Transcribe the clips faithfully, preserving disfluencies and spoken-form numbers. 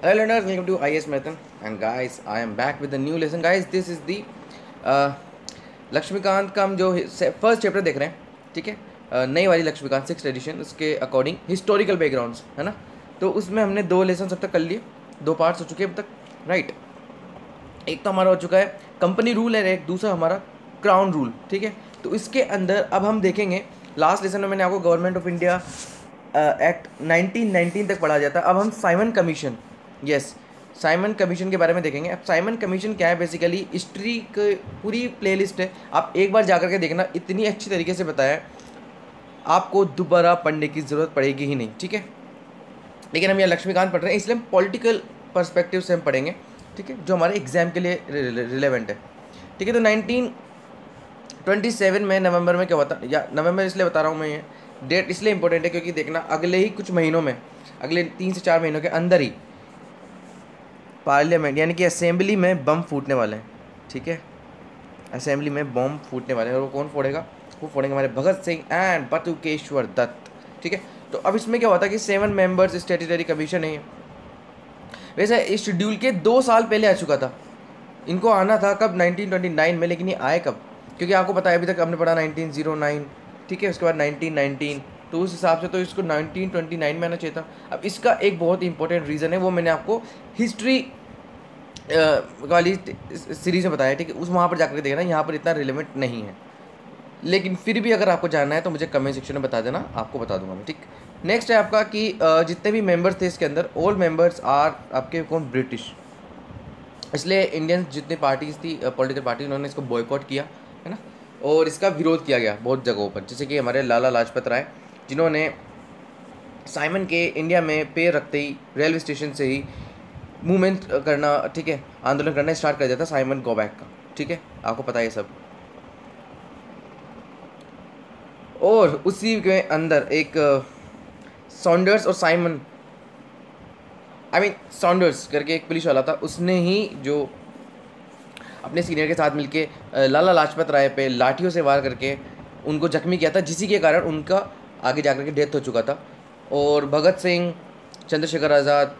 Hello learners, welcome to I A S Marathon and guys, I am back with a new lesson. Guys, this is the uh, Laxmikant का हम जो first chapter देख रहे हैं, ठीक है, uh, नई वाली लक्ष्मीकांत सिक्स एडिशन, उसके अकॉर्डिंग हिस्टोरिकल बैकग्राउंड्स है ना। तो उसमें हमने दो लेसन अब तक कर लिए, दो पार्ट्स हो चुके हैं अब तक, राइट। एक तो हमारा हो चुका है कंपनी रूल है, एक दूसरा हमारा क्राउन रूल, ठीक है। तो इसके अंदर अब हम देखेंगे, लास्ट लेसन में मैंने आपको government of India act nineteen nineteen तक पढ़ा जाता। अब हम Simon Commission, yes Simon Commission के बारे में देखेंगे। अब साइमन कमीशन क्या है, बेसिकली हिस्ट्री की पूरी प्लेलिस्ट है, आप एक बार जाकर के देखना, इतनी अच्छी तरीके से बताया है, आपको दोबारा पढ़ने की ज़रूरत पड़ेगी ही नहीं, ठीक है। लेकिन हम यहाँ लक्ष्मीकांत पढ़ रहे हैं, इसलिए हम पॉलिटिकल पर्सपेक्टिव से हम पढ़ेंगे, ठीक है, जो हमारे एग्जाम के लिए रिलेवेंट है, ठीक है। तो नाइनटीन ट्वेंटी सेवन में नवंबर में क्या हुआ था, या नवंबर इसलिए बता रहा हूँ मैं, ये डेट इसलिए इंपॉर्टेंट है क्योंकि देखना अगले ही कुछ महीनों में, अगले तीन से चार महीनों के अंदर ही पार्लियामेंट यानी कि असेंबली में बम फूटने वाले हैं, ठीक है। असेंबली में बम फूटने वाले हैं, और वो कौन फोड़ेगा, वो फोड़ेंगे हमारे भगत सिंह एंड बटुकेश्वर दत्त, ठीक है। तो अब इसमें क्या हुआ था कि सेवन मेंबर्स स्टैट्यूटरी कमीशन है। वैसे इस शेड्यूल के दो साल पहले आ चुका था, इनको आना था कब, नाइनटीन ट्वेंटी नाइन में, लेकिन ये आए कब, क्योंकि आपको पता है अभी तक हमने पढ़ा नाइनटीन ओ नाइन, ठीक है, उसके बाद नाइनटीन नाइनटीन, तो उस हिसाब से तो इसको नाइनटीन ट्वेंटी नाइन में आना चाहिए था। अब इसका एक बहुत इंपॉर्टेंट रीज़न है, वो मैंने आपको हिस्ट्री वाली सीरीज़ में बताया, ठीक है, उस वहाँ पर जाकर के देखना, यहाँ पर इतना रिलेवेंट नहीं है, लेकिन फिर भी अगर आपको जानना है तो मुझे कमेंट सेक्शन में बता देना, आपको बता दूंगा मैं, ठीक। नेक्स्ट है आपका कि जितने भी मेंबर्स थे इसके अंदर, ऑल मेंबर्स आर आपके कौन, ब्रिटिश। इसलिए इंडियन जितनी पार्टीज थी, पॉलिटिकल पार्टी, उन्होंने इसको बॉयकॉट किया है ना, और इसका विरोध किया गया बहुत जगहों पर, जैसे कि हमारे लाला लाजपत राय, जिन्होंने साइमन के इंडिया में पैर रखते ही रेलवे स्टेशन से ही मूवमेंट करना, ठीक है, आंदोलन करना स्टार्ट कर दिया था साइमन गो बैक का, ठीक है, आपको पता है ये सब। और उसी के अंदर एक सॉन्डर्स और साइमन, आई मीन सॉन्डर्स करके एक पुलिस वाला था, उसने ही जो अपने सीनियर के साथ मिलके लाला लाजपत राय पे लाठियों से वार करके उनको जख्मी किया था, जिसी के कारण उनका आगे जाकर के डेथ हो चुका था। और भगत सिंह, चंद्रशेखर आज़ाद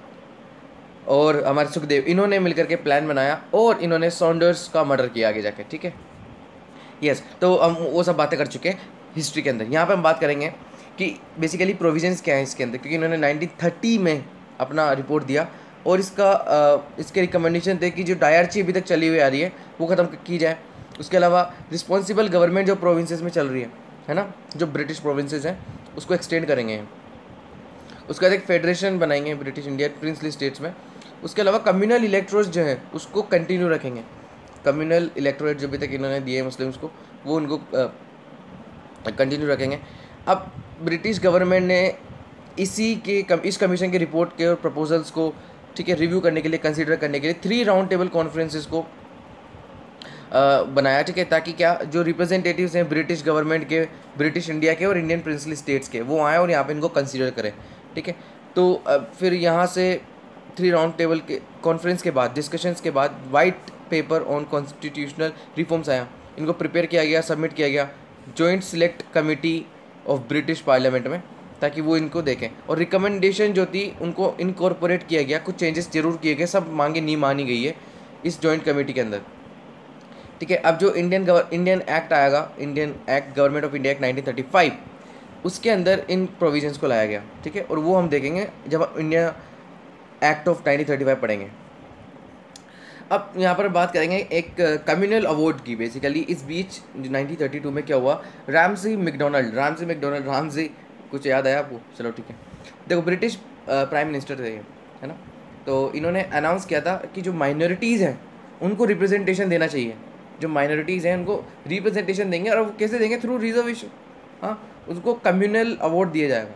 और हमारे सुखदेव, इन्होंने मिलकर के प्लान बनाया और इन्होंने सॉन्डर्स का मर्डर किया आगे जाके, ठीक है, यस। तो हम वो सब बातें कर चुके हैं हिस्ट्री के अंदर। यहाँ पे हम बात करेंगे कि बेसिकली प्रोविजंस क्या है इसके अंदर, क्योंकि इन्होंने नाइनटीन थर्टी में अपना रिपोर्ट दिया, और इसका आ, इसके रिकमेंडेशन थे कि जो डायरची अभी तक चली हुई आ रही है वो ख़त्म की जाए। उसके अलावा रिस्पॉन्सिबल गवर्नमेंट जो प्रोविंसेस में चल रही है है ना, जो ब्रिटिश प्रोविंसेस हैं, उसको एक्सटेंड करेंगे। उसके बाद एक फेडरेशन बनाएंगे ब्रिटिश इंडिया प्रिंसली स्टेट्स में। उसके अलावा कम्युनल इलेक्टोरेट्स जो है उसको कंटिन्यू रखेंगे, कम्युनल इलेक्टोरेट जो अभी तक इन्होंने दिए मुस्लिम्स को, वो उनको कंटिन्यू रखेंगे। अब ब्रिटिश गवर्नमेंट ने इसी के कम, इस कमीशन के रिपोर्ट के और प्रपोजल्स को, ठीक है, रिव्यू करने के लिए, कंसीडर करने के लिए थ्री राउंड टेबल कॉन्फ्रेंसेस को आ, बनाया, ठीक है, ताकि क्या जो रिप्रेजेंटेटिव्स हैं ब्रिटिश गवर्नमेंट के, ब्रिटिश इंडिया के और इंडियन प्रिंसली स्टेट्स के, वो आए और यहाँ पे इनको कंसीडर करें, ठीक है। तो आ, फिर यहाँ से थ्री राउंड टेबल के कॉन्फ्रेंस के बाद, डिस्कशंस के बाद, white paper on constitutional reforms आया, इनको प्रिपेयर किया गया, सबमिट किया गया joint select committee of British parliament में, ताकि वो इनको देखें, और रिकमेंडेशन जो थी उनको इनकॉर्पोरेट किया गया, कुछ चेंजेस जरूर किए गए, सब मांगे नहीं मानी गई है इस जॉइंट कमेटी के अंदर, ठीक है। अब जो इंडियन इंडियन एक्ट आएगा, Indian act government of India act nineteen thirty five, उसके अंदर इन प्रोविजंस को लाया गया, ठीक है, और वो हम देखेंगे जब हम India act of nineteen thirty five पढ़ेंगे। अब यहाँ पर बात करेंगे एक कम्युनल अवार्ड की। बेसिकली इस बीच नाइनटीन थर्टी टू में क्या हुआ, रामजी मैकडोनल्ड, रामजी मैकडोनल्ड रामजी, कुछ याद आया आपको, चलो ठीक है। देखो ब्रिटिश प्राइम मिनिस्टर थे, है ना, तो इन्होंने अनाउंस किया था कि जो माइनॉरिटीज़ हैं उनको रिप्रेजेंटेशन देना चाहिए, जो माइनॉरिटीज़ हैं उनको रिप्रेजेंटेशन देंगे, और वो कैसे देंगे, थ्रू रिजर्वेशन, हाँ, उसको कम्युनल अवार्ड दिया जाएगा।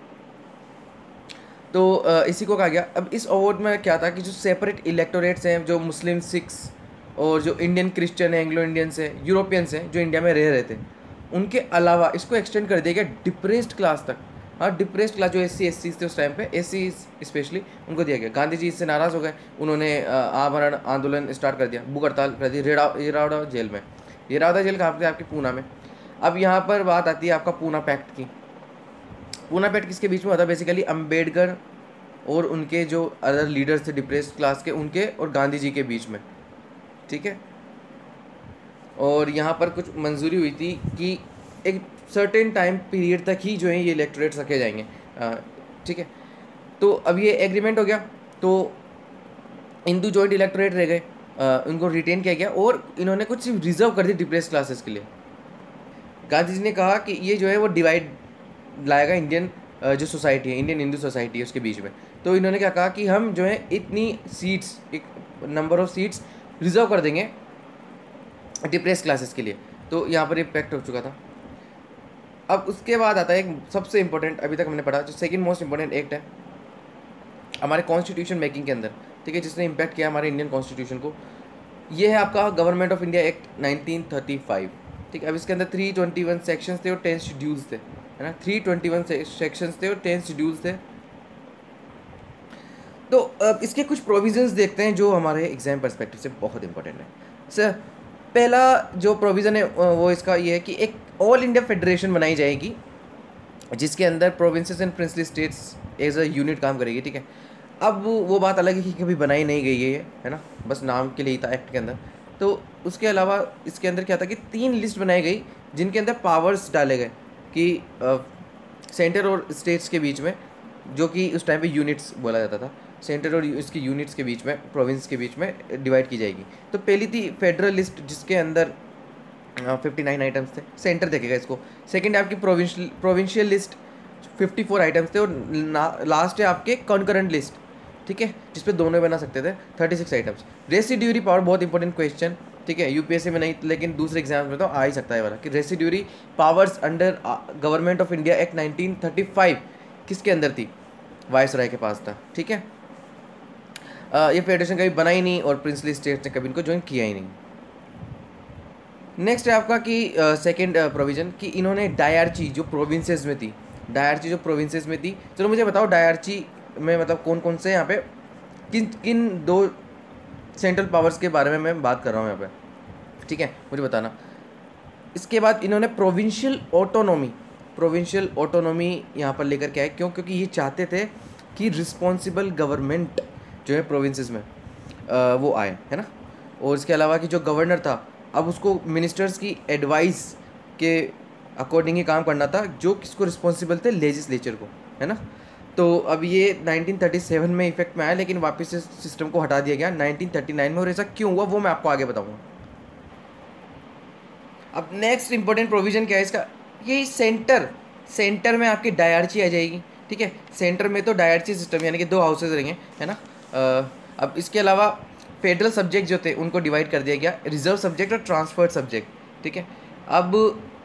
तो इसी को कहा गया। अब इस अवार्ड में क्या था कि जो सेपरेट इलेक्टोरेट्स हैं, जो मुस्लिम, सिख्स और जो इंडियन क्रिश्चियन है, एंग्लो इंडियंस है, यूरोपियंस हैं, जो इंडिया में रह रहे थे, उनके अलावा इसको एक्सटेंड कर दिया गया डिप्रेस्ड क्लास तक। हाँ, डिप्रेस्ड क्लास जो एस सी एस सी थे उस टाइम पे, एस सी स्पेशली, उनको दिया गया। गांधी जी इससे नाराज़ हो गए, उन्होंने आमरण आंदोलन स्टार्ट कर दिया, भूख हड़ताल कर दी रेड़ा येरावड़ा जेल में। येरावड़ा जेल कहाँ पे, आपके पूना में। अब यहाँ पर बात आती है आपका पूना पैक्ट की। पूना पैक्ट किसके बीच में हुआ था, बेसिकली अम्बेडकर और उनके जो अदर लीडर्स थे डिप्रेस क्लास के, उनके और गांधी जी के बीच में, ठीक है। और यहाँ पर कुछ मंजूरी हुई थी कि एक सर्टेन टाइम पीरियड तक ही जो है ये इलेक्टोरेट्स रखे जाएंगे, ठीक है। तो अब ये एग्रीमेंट हो गया, तो हिंदू जॉइंट इलेक्टोरेट रह गए, उनको रिटेन किया गया और इन्होंने कुछ रिजर्व कर दी डिप्रेस क्लासेस के लिए। गांधी जी ने कहा कि ये जो है वो डिवाइड लाएगा इंडियन जो सोसाइटी है, इंडियन हिंदू सोसाइटी है उसके बीच में। तो इन्होंने क्या कहा कि हम जो है इतनी सीट्स, एक नंबर ऑफ सीट्स रिजर्व कर देंगे डिप्रेस क्लासेस के लिए। तो यहाँ पर इम्पैक्ट हो चुका था। अब उसके बाद आता है एक सबसे इम्पोर्टेंट, अभी तक हमने पढ़ा, जो सेकंड मोस्ट इम्पोर्टेंट एक्ट है हमारे कॉन्स्टिट्यूशन मेकिंग के अंदर, ठीक है, जिसने इम्पैक्ट किया हमारे इंडियन कॉन्स्टिट्यूशन को। ये है आपका government of India act nineteen thirty five, ठीक है। अब इसके अंदर थ्री ट्वेंटी वन सेक्शंस थे और टेन शेड्यूल्स थे, है ना। थ्री ट्वेंटी वन सेक्शंस थे और टेन शेड्यूल्स थे। तो अब इसके कुछ प्रोविजंस देखते हैं जो हमारे एग्जाम पर्सपेक्टिव से बहुत इंपॉर्टेंट है। सर, पहला जो प्रोविज़न है वो इसका ये है कि एक ऑल इंडिया फेडरेशन बनाई जाएगी जिसके अंदर provinces and princely states as a unit काम करेगी, ठीक है। अब वो बात अलग है कि कभी बनाई नहीं गई है ये, है ना, बस नाम के लिए ही था एक्ट के अंदर। तो उसके अलावा इसके अंदर क्या था कि तीन लिस्ट बनाई गई जिनके अंदर पावर्स डाले गए कि सेंटर और स्टेट्स के बीच में, जो कि उस टाइम पे यूनिट्स बोला जाता था, सेंटर और इसकी यूनिट्स के बीच में, प्रोविंस के बीच में डिवाइड की जाएगी। तो पहली थी फेडरल लिस्ट जिसके अंदर फिफ्टी नाइन आइटम्स थे, सेंटर देखेगा इसको। सेकंड है आपकी provincial provincial list, fifty four items थे। और लास्ट है आपके कॉन्करेंट लिस्ट, ठीक है, जिसपे दोनों बना सकते थे, thirty six items. Residuary power बहुत इंपॉर्टेंट क्वेश्चन, ठीक है, यूपीएससी में नहीं लेकिन दूसरे एग्जाम्स में तो आ ही सकता है वाला कि residuary powers under government of India act nineteen thirty five किसके अंदर थी, वायसराय के पास था, ठीक है। Uh, ये फेडरेशन कभी बना ही नहीं और प्रिंसली स्टेट्स ने कभी इनको ज्वाइन किया ही नहीं। नेक्स्ट है आपका कि सेकंड uh, प्रोविजन कि इन्होंने डायरची जो प्रोविंसेस में थी, डायरची जो प्रोविंसेस में थी, चलो मुझे बताओ डायरची में मतलब कौन कौन से यहाँ पे किन किन दो सेंट्रल पावर्स के बारे में मैं बात कर रहा हूँ यहाँ पे, ठीक है, मुझे बताना। इसके बाद इन्होंने प्रोविंशियल ऑटोनॉमी, प्रोविंशियल ऑटोनॉमी यहाँ पर लेकर के आए, क्यों? क्योंकि ये चाहते थे कि रिस्पॉन्सिबल गवर्नमेंट जो है प्रोविंसेस में आ, वो आए, है ना। और इसके अलावा कि जो गवर्नर था अब उसको मिनिस्टर्स की एडवाइस के अकॉर्डिंग ही काम करना था, जो किसको रिस्पॉन्सिबल थे, लेजिस्लेचर को, है ना। तो अब ये नाइनटीन थर्टी सेवन में इफेक्ट में आया, लेकिन वापस से सिस्टम को हटा दिया गया नाइनटीन थर्टी नाइन में। और ऐसा क्यों हुआ वो मैं आपको आगे बताऊंगा। अब नेक्स्ट इंपॉर्टेंट प्रोविजन क्या है इसका, ये सेंटर सेंटर में आपकी डायरची आ जाएगी, ठीक है। सेंटर में तो डायरची सिस्टम यानी कि दो हाउसेज रहेंगे, है ना। अब इसके अलावा फेडरल सब्जेक्ट जो थे उनको डिवाइड कर दिया गया, रिजर्व सब्जेक्ट और ट्रांसफर्ड सब्जेक्ट, ठीक है। अब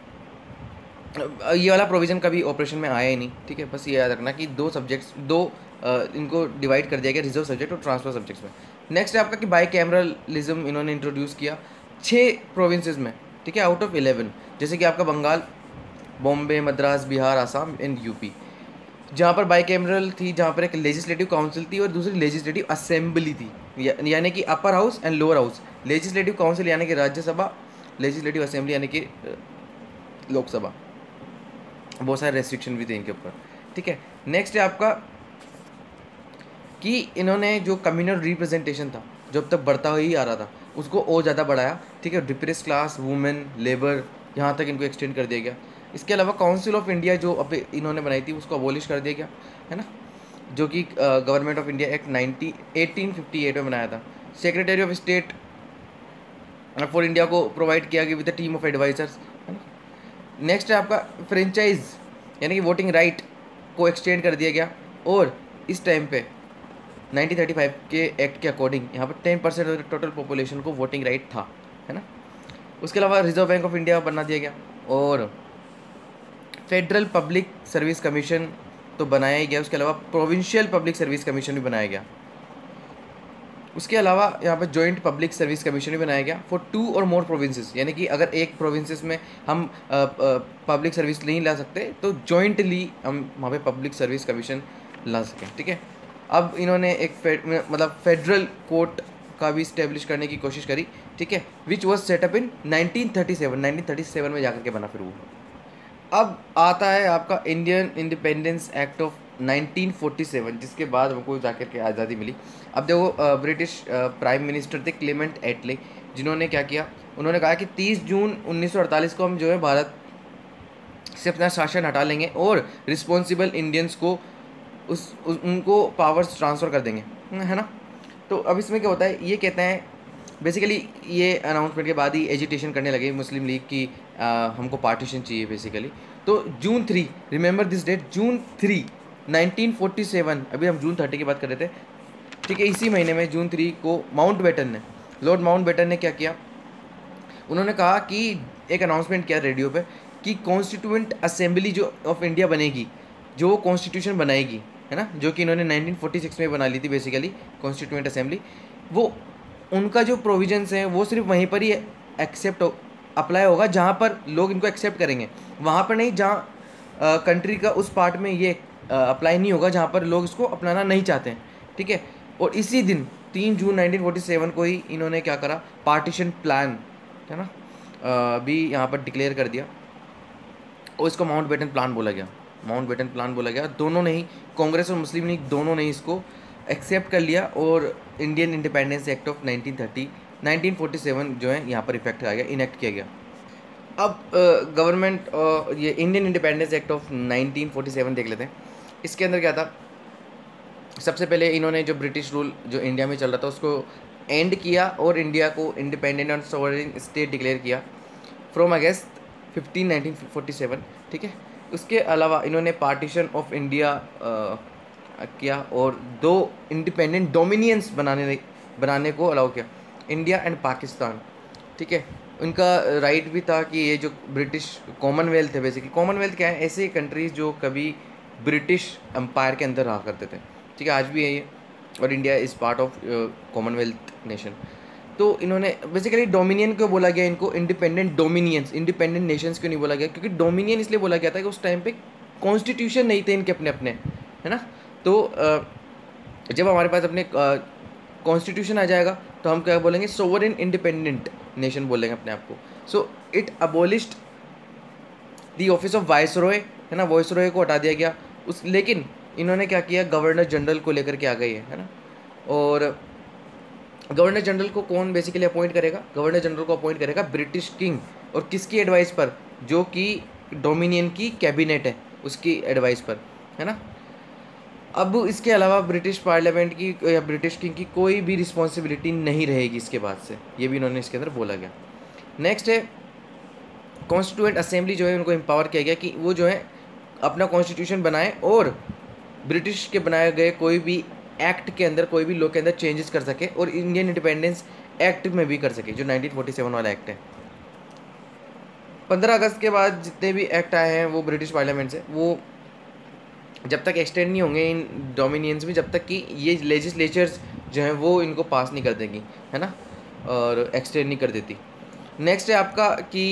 ये वाला प्रोविज़न कभी ऑपरेशन में आया ही नहीं, ठीक है। बस ये याद रखना कि दो सब्जेक्ट्स, दो आ, इनको डिवाइड कर दिया गया, रिजर्व सब्जेक्ट और ट्रांसफर सब्जेक्ट्स में। नेक्स्ट है आपका कि बाई कैमरलिज्म इन्होंने इंट्रोड्यूस किया छः प्रोविंसेस में, ठीक है, आउट ऑफ इलेवन, जैसे कि आपका बंगाल, बॉम्बे, मद्रास, बिहार, आसाम एंड यूपी, जहाँ पर बाई कैमरल थी, जहाँ पर एक लेजिस्लेटिव काउंसिल थी और दूसरी लेजिस्लेटिव असेंबली थी, या, यानी कि upper house and lower house. Legislative council यानी कि राज्यसभा, लेजिस्लेटिव असेंबली यानी कि लोकसभा। बहुत सारे रेस्ट्रिक्शन भी थे इनके ऊपर, ठीक है। नेक्स्ट है आपका कि इन्होंने जो कम्युनल रिप्रेजेंटेशन था जो अब तक बढ़ता ही आ रहा था उसको और ज़्यादा बढ़ाया, ठीक है। डिप्रेस क्लास, वुमेन, लेबर, यहाँ तक इनको एक्सटेंड कर दिया गया। इसके अलावा काउंसिल ऑफ इंडिया जो अब इन्होंने बनाई थी उसको अबॉलिश कर दिया गया, है ना, जो कि government of India act ninety eighteen fifty eight में बनाया था। Secretary of state for India को प्रोवाइड किया गया with a team of advisers, है ना। नेक्स्ट है आपका फ्रेंचाइज यानी कि वोटिंग राइट को एक्सटेंड कर दिया गया। और इस टाइम पे नाइनटीन थर्टी फाइव के एक्ट के अकॉर्डिंग यहाँ पर ten percent of total population को वोटिंग राइट था, है ना। उसके अलावा रिजर्व बैंक ऑफ इंडिया बना दिया गया और फेडरल पब्लिक सर्विस कमीशन तो बनाया ही गया। उसके अलावा प्रोविंशियल पब्लिक सर्विस कमीशन भी बनाया गया। उसके अलावा यहाँ पर जॉइंट पब्लिक सर्विस कमीशन भी बनाया गया फॉर टू और मोर प्रोविंसेस, यानी कि अगर एक प्रोविंसेस में हम पब्लिक सर्विस नहीं ला सकते तो जॉइंटली हम वहाँ पे पब्लिक सर्विस कमीशन ला सकें, ठीक है। अब इन्होंने एक फेड, मतलब फेडरल कोर्ट का भी इस्टेब्लिश करने की कोशिश करी, ठीक है, which was set up in nineteen thirty seven nineteen thirty seven में जाकर के बना फिर वो। अब आता है आपका Indian independence act of nineteen forty seven, जिसके बाद हमको जाकर के आज़ादी मिली। अब देखो ब्रिटिश प्राइम मिनिस्टर थे क्लेमेंट एटले, जिन्होंने क्या किया, उन्होंने कहा कि तीस जून उन्नीस सौ अड़तालीस को हम जो है भारत से अपना शासन हटा लेंगे और रिस्पॉन्सिबल इंडियंस को उस, उस उनको पावर्स ट्रांसफ़र कर देंगे, है ना। तो अब इसमें क्या होता है, ये कहते हैं बेसिकली, ये अनाउंसमेंट के बाद ही एजिटेशन करने लगे मुस्लिम लीग की आ, हमको पार्टीशन चाहिए बेसिकली। तो June three, remember this date, June three nineteen forty seven, अभी हम जून थर्टी की बात कर रहे थे, ठीक है। इसी महीने में जून थ्री को माउंट बेटन ने, लॉर्ड माउंट बेटन ने क्या किया, उन्होंने कहा कि एक अनाउंसमेंट किया रेडियो पे कि कॉन्स्टिट्यूएंट असेंबली जो ऑफ इंडिया बनेगी, जो कॉन्स्टिट्यूशन बनाएगी, है ना, जो कि इन्होंने नाइनटीन फोर्टी सिक्स में बना ली थी बेसिकली कॉन्स्टिट्यूएंट असेंबली, वो उनका जो प्रोविजंस हैं वो सिर्फ वहीं पर ही एक्सेप्ट अप्लाई होगा जहाँ पर लोग इनको एक्सेप्ट करेंगे, वहाँ पर नहीं जहाँ कंट्री का उस पार्ट में ये अप्लाई नहीं होगा जहाँ पर लोग इसको अपनाना नहीं चाहते हैं, ठीक है। और इसी दिन तीन जून नाइनटीन फोर्टी सेवन को ही इन्होंने क्या करा, पार्टीशन प्लान, है ना, भी यहाँ पर डिक्लेयर कर दिया और इसको माउंट बेटन प्लान बोला गया, माउंट बेटन प्लान बोला गया। दोनों ने ही, कांग्रेस और मुस्लिम लीग दोनों ने इसको एक्सेप्ट कर लिया और Indian independence act of nineteen thirty nineteen forty seven जो है यहाँ पर इफेक्ट आ गया, इनेक्ट किया गया। अब गवर्नमेंट uh, ये Indian independence act of nineteen forty seven देख लेते हैं। इसके अंदर क्या था, सबसे पहले इन्होंने जो ब्रिटिश रूल जो इंडिया में चल रहा था उसको एंड किया और इंडिया को इंडिपेंडेंट और सॉवरेन स्टेट डिक्लेयर किया from August fifteen nineteen forty seven, ठीक है। उसके अलावा इन्होंने पार्टीशन ऑफ इंडिया किया और दो इंडिपेंडेंट डोमिनियंस बनाने बनाने को अलाउ किया, इंडिया एंड पाकिस्तान, ठीक है। उनका राइट भी था कि ये जो ब्रिटिश कॉमनवेल्थ है, बेसिकली कॉमनवेल्थ क्या है, ऐसे कंट्रीज़ जो कभी ब्रिटिश एम्पायर के अंदर रहा करते थे, ठीक है, आज भी है ये, और India is part of commonwealth nation. तो इन्होंने बेसिकली डोमिनियन क्यों बोला गया इनको, इंडिपेंडेंट डोमिनियंस, इंडिपेंडेंट नेशंस क्यों नहीं बोला गया, क्योंकि डोमिनियन इसलिए बोला गया था कि उस टाइम पे कॉन्स्टिट्यूशन नहीं थे इनके अपने अपने, है ना। तो जब हमारे पास अपने कॉन्स्टिट्यूशन आ जाएगा तो हम क्या बोलेंगे, सोवरेन इंडिपेंडेंट नेशन बोलेंगे अपने आप को। So it abolished the office of viceroy, है ना, वाइसरॉय को हटा दिया गया उस, लेकिन इन्होंने क्या किया, गवर्नर जनरल को लेकर के आ गए है ना। और गवर्नर जनरल को कौन बेसिकली अपॉइंट करेगा, गवर्नर जनरल को अपॉइंट करेगा ब्रिटिश किंग, और किसकी एडवाइस पर, जो कि डोमिनियन की कैबिनेट है उसकी एडवाइस पर, है ना। अब इसके अलावा ब्रिटिश पार्लियामेंट की या ब्रिटिश किंग की कोई भी रिस्पॉन्सिबिलिटी नहीं रहेगी इसके बाद से, ये भी इन्होंने इसके अंदर बोला गया। नेक्स्ट है कॉन्स्टिट्यूएंट असेंबली, जो है उनको एम्पावर किया गया कि वो जो है अपना कॉन्स्टिट्यूशन बनाए और ब्रिटिश के बनाए गए कोई भी एक्ट के अंदर, कोई भी लॉ के अंदर चेंजेस कर सके और इंडियन इंडिपेंडेंस एक्ट में भी कर सके, जो नाइनटीन फोर्टी सेवन वाला एक्ट है। पंद्रह अगस्त के बाद जितने भी एक्ट आए हैं वो ब्रिटिश पार्लियामेंट से, वो जब तक एक्सटेंड नहीं होंगे इन डोमिनियंस में, जब तक कि ये लेजिस्लेचर्स जो हैं वो इनको पास नहीं कर देंगी, है ना, और एक्सटेंड नहीं कर देती। नेक्स्ट है आपका कि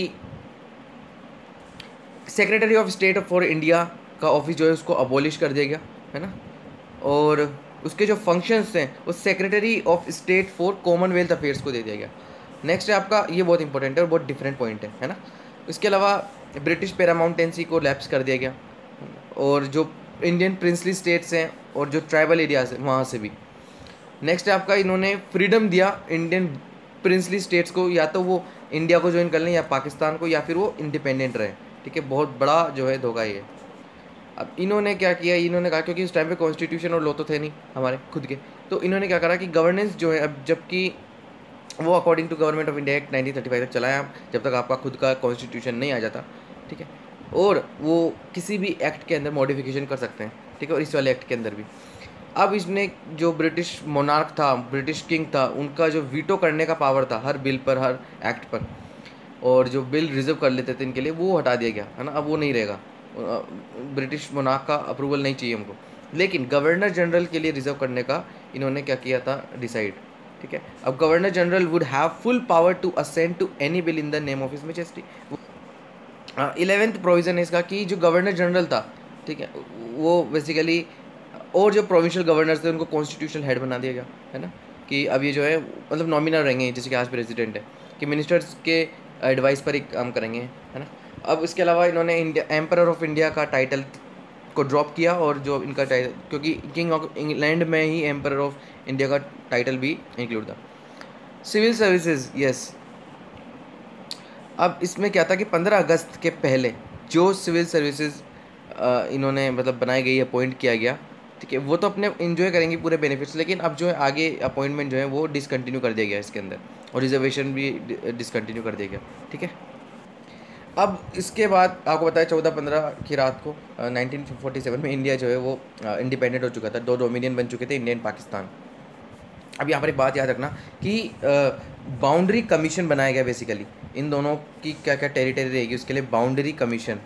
secretary of state for India का ऑफिस जो है उसको अबॉलिश कर दिया गया, है ना, और उसके जो फंक्शंस हैं वो secretary of state for commonwealth affairs को दे दिया गया। नेक्स्ट है आपका, ये बहुत इंपॉर्टेंट है और बहुत डिफरेंट पॉइंट है, है ना। इसके अलावा ब्रिटिश पैरामाउंटेंसी को लैप्स कर दिया गया और जो इंडियन प्रिंसली स्टेट्स हैं और जो ट्राइबल एरियाज हैं वहाँ से भी। नेक्स्ट है आपका, इन्होंने फ्रीडम दिया इंडियन प्रिंसली स्टेट्स को, या तो वो इंडिया को ज्वाइन कर लें या पाकिस्तान को, या फिर वो इंडिपेंडेंट रहे, ठीक है। बहुत बड़ा जो है धोखा ये। अब इन्होंने क्या किया, इन्होंने कहा क्योंकि उस टाइम पे कॉन्स्टिट्यूशन और लॉ तो थे नहीं हमारे खुद के, तो इन्होंने क्या करा कि गवर्नेंस जो है, अब जबकि वो according to government of India act nineteen thirty five तक चलाया, जब तक आपका खुद का कॉन्स्टिट्यूशन नहीं आ जाता, ठीक है, और वो किसी भी एक्ट के अंदर मॉडिफिकेशन कर सकते हैं, ठीक है, और इस वाले एक्ट के अंदर भी। अब इसने जो ब्रिटिश मोनार्क था, ब्रिटिश किंग था, उनका जो वीटो करने का पावर था हर बिल पर, हर एक्ट पर, और जो बिल रिजर्व कर लेते थे इनके लिए, वो हटा दिया गया, है ना। अब वो नहीं रहेगा, ब्रिटिश मोनार्क का अप्रूवल नहीं चाहिए हमको, लेकिन गवर्नर जनरल के लिए रिजर्व करने का इन्होंने क्या किया था, डिसाइड, ठीक है। अब governor general would have full power to assent to any bill in the name of his majesty. Eleventh provision है इसका कि जो गवर्नर जनरल था, ठीक है, वो बेसिकली, और जो प्रोविंशियल गवर्नर्स थे उनको कॉन्स्टिट्यूशनल हेड बना दिया गया, है ना, कि अब ये जो है मतलब नॉमिनल रहेंगे, जैसे कि आज प्रेसिडेंट है, कि मिनिस्टर्स के एडवाइस पर ही काम करेंगे, है ना। अब इसके अलावा इन्होंने इंडिया एम्परर ऑफ इंडिया का टाइटल को ड्रॉप किया और जो इनका टाइटल, क्योंकि किंग ऑफ इंग्लैंड में ही एम्पर ऑफ इंडिया का टाइटल भी इंक्लूड था। Civil services, yes. अब इसमें क्या था कि पंद्रह अगस्त के पहले जो सिविल सर्विसेज इन्होंने मतलब बनाई गई, अपॉइंट किया गया, ठीक है, वो तो अपने इन्जॉय करेंगे पूरे बेनिफिट्स, लेकिन अब जो है आगे अपॉइंटमेंट जो है वो डिसकंटिन्यू कर दिया गया इसके अंदर, और रिजर्वेशन भी डिसकंटिन्यू कर दिया गया, ठीक है। अब इसके बाद आपको बताया चौदह पंद्रह की रात को नाइनटीन फोर्टी सेवन में इंडिया जो है वो इंडिपेंडेंट हो चुका था, दो डोमिनियन बन चुके थे, इंडिया एंड पाकिस्तान। अब यहाँ पर एक बात याद रखना कि बाउंड्री कमीशन बनाया गया, बेसिकली इन दोनों की क्या क्या टेरिटरी रहेगी उसके लिए बाउंड्री कमीशन,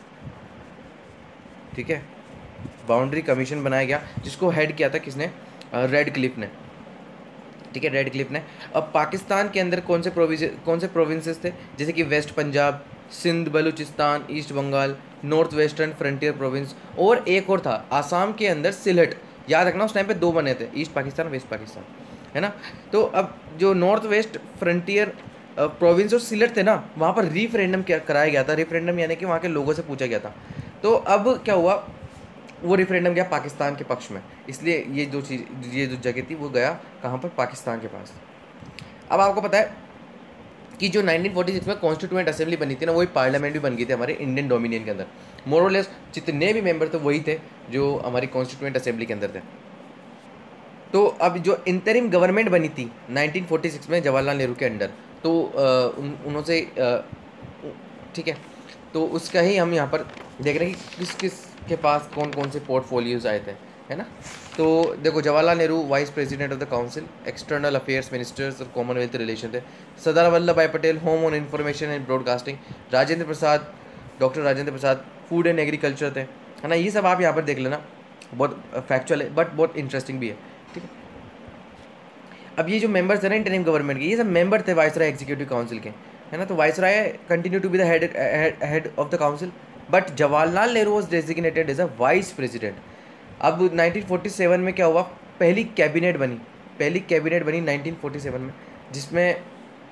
ठीक है, बाउंड्री कमीशन बनाया गया, जिसको हेड किया था किसने, रेड क्लिफ ने, ठीक है, रेड क्लिफ ने। अब पाकिस्तान के अंदर कौन से प्रोविंस कौन से प्रोविंसेस थे, जैसे कि west Punjab, Sindh, Balochistan, east Bengal, north western frontier province, और एक और था आसाम के अंदर सिलहट। याद रखना उस टाइम पे दो बने थे, ईस्ट पाकिस्तान, वेस्ट पाकिस्तान, है ना। तो अब जो नॉर्थ वेस्ट फ्रंटियर प्रोविंस और सिलहट थे ना, वहाँ पर रिफरेंडम क्या कराया गया था, रिफरेंडम यानी कि वहाँ के लोगों से पूछा गया था। तो अब क्या हुआ, वो रिफरेंडम गया पाकिस्तान के पक्ष में, इसलिए ये जो चीज़ ये जो जगह थी वो गया कहाँ पर, पाकिस्तान के पास। अब आपको पता है कि जो नाइनटीन फोर्टी सिक्स में कॉन्स्टिट्यूएंट असेंबली बनी थी ना, वही पार्लियामेंट भी बन गई थी हमारे इंडियन डोमिनियन के अंदर। मोर और लेस जितने भी मेंबर थे वही थे जो हमारी कॉन्स्टिट्यूएंट असेंबली के अंदर थे। तो अब जो इंटरिम गवर्नमेंट बनी थी नाइनटीन फोर्टी सिक्स में जवाहरलाल नेहरू के अंडर, तो उन उन्होंने, ठीक है, तो उसका ही हम यहाँ पर देख रहे हैं कि किस किस के पास कौन कौन से पोर्टफोलियोज आए थे, है ना। तो देखो, Jawaharlal Nehru vice president of the council, external affairs ministers और कॉमनवेल्थ रिलेशन थे। Sardar Vallabhbhai Patel, home on information and broadcasting. Rajendra Prasad, doctor Rajendra Prasad, food and agriculture थे, है ना। ये सब आप यहाँ पर देख लेना, बहुत फैक्चुअल है बट बहुत इंटरेस्टिंग भी है, ठीक है। अब ये जो मेंबर्स थे ना इंटरिम गवर्नमेंट के, ये सब मेंबर थे वाइसराय एग्जीक्यूटिव काउंसिल के, है ना। तो viceroy continue to be the head head of the council, but Jawaharlal Nehru was designated as a vice president. अब नाइनटीन फोर्टी सेवन में क्या हुआ, पहली कैबिनेट बनी, पहली कैबिनेट बनी नाइनटीन फोर्टी सेवन में, जिसमें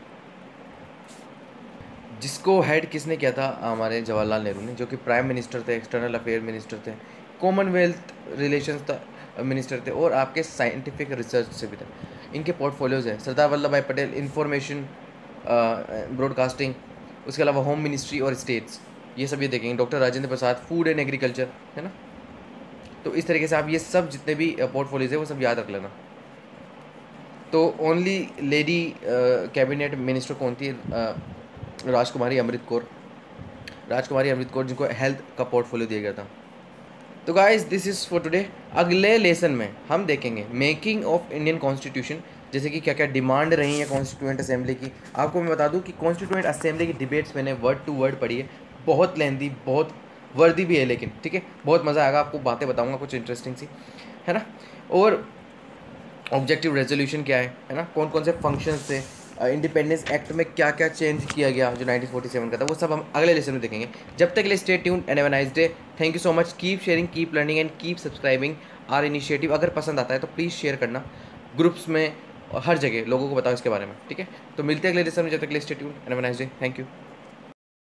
जिसको हेड किसने किया था, हमारे जवाहरलाल नेहरू ने, जो कि प्राइम मिनिस्टर थे, एक्सटर्नल अफेयर मिनिस्टर थे, कॉमनवेल्थ रिलेशंस मिनिस्टर थे, और आपके साइंटिफिक रिसर्च से भी थे। इनके पोर्टफोलियोज हैं, सरदार Vallabhbhai Patel information broadcasting, उसके अलावा होम मिनिस्ट्री और स्टेट्स, ये सब ये देखेंगे। Doctor Rajendra Prasad, food and agriculture, है ना। तो इस तरीके से आप ये सब जितने भी पोर्टफोलियोज है वो सब याद रख लेना। तो ओनली लेडी कैबिनेट मिनिस्टर कौन थी, राजकुमारी अमृत कौर, राजकुमारी अमृत कौर, जिनको हेल्थ का पोर्टफोलियो दिया गया था। तो guys this is for today. अगले लेसन में हम देखेंगे मेकिंग ऑफ इंडियन कॉन्स्टिट्यूशन, जैसे कि क्या क्या डिमांड रही है कॉन्स्टिट्यूएंट असेंबली की। आपको मैं बता दूं कि कॉन्स्टिट्यूएंट असेंबली की डिबेट्स मैंने वर्ड टू वर्ड पढ़ी है, बहुत लेंथी, बहुत वर्दी भी है, लेकिन ठीक है, बहुत मज़ा आएगा, आपको बातें बताऊंगा कुछ इंटरेस्टिंग सी, है ना। और ऑब्जेक्टिव रेजोल्यूशन क्या है, है ना, कौन कौन से फंक्शंस थे, इंडिपेंडेंस एक्ट में क्या क्या चेंज किया गया जो नाइनटीन फोर्टी सेवन का था, वो सब हम अगले लेसन में देखेंगे। जब तक के लिए stay tuned and have a nice day. Thank you so much. Keep sharing, keep learning and keep subscribing our initiative. अगर पसंद आता है तो प्लीज़ शेयर करना ग्रुप्स में, हर जगह लोगों को बताओ इसके बारे में, ठीक है। तो मिलते हैं अगले लेसन में, जब तक के लिए stay tuned and have a nice day. Thank you.